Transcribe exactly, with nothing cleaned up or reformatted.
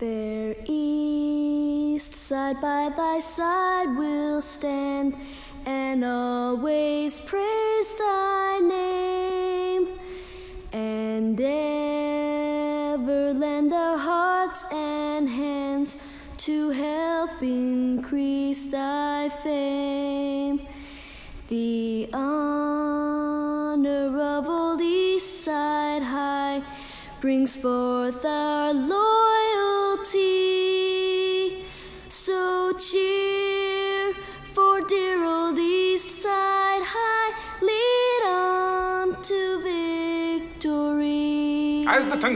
Fair Eastside, by thy side we'll stand and always praise thy name, and ever lend our hearts and hands to help increase thy fame. The honor of old Eastside High brings forth our loyalty. So cheer for dear old Eastside High, lead on to victory.